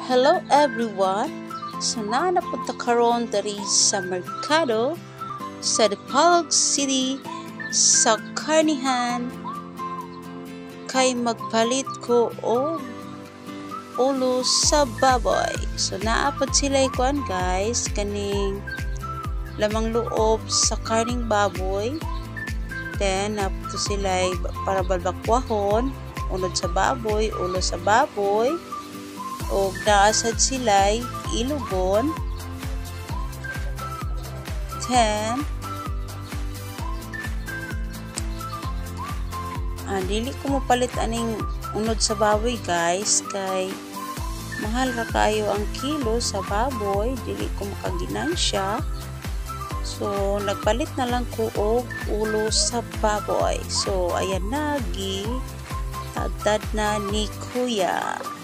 Hello everyone! So napunta karon diri sa merkado sa Dipalog City sa karnihan kay magpalit ko og ulo sa baboy. So naapod sila ikuan guys kaning lamang loob sa karning baboy. Then naapod sila para balbakwahon, unod sa baboy, ulo sa baboy. O naasad sila'y ilugon. Then dili ko mapalit aning unod sa baboy guys kay mahal ra kayo ang kilo sa baboy, dili ko makaginansya. So nagpalit na lang ko og ulo sa baboy. So ayan na, gi tagtad na ni kuya.